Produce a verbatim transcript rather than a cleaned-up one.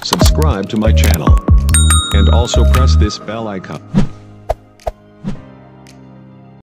subscribe to my channel, and also press this bell icon.